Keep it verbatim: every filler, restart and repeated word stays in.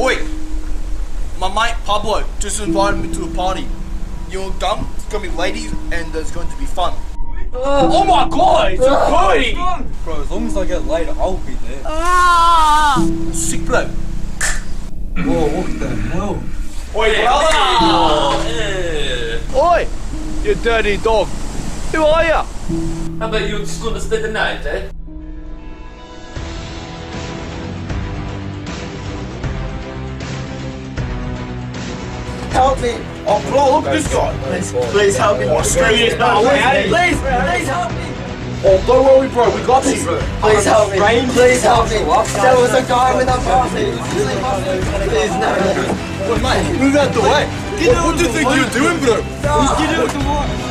Oi! My mate Pablo just invited me to a party. You want to come? It's gonna be ladies and there's going to be fun. Uh, oh my god, it's a party! Bro, as long as I get laid, I'll be there. Ah! Sick bro. Whoa, what the hell? Oi, brother! Oi! You dirty dog. Who are ya? How about you just gonna stay the night, eh? Help me! Oh bro, look at this guy. Please, please help me. Please, Please, please help me. Oh, don't worry bro, we got this bro. Please help me. Please help me. There was a guy with a party. Please, no. Wait, mate, move out the way. What, what do you think you're doing, bro? Get out the water.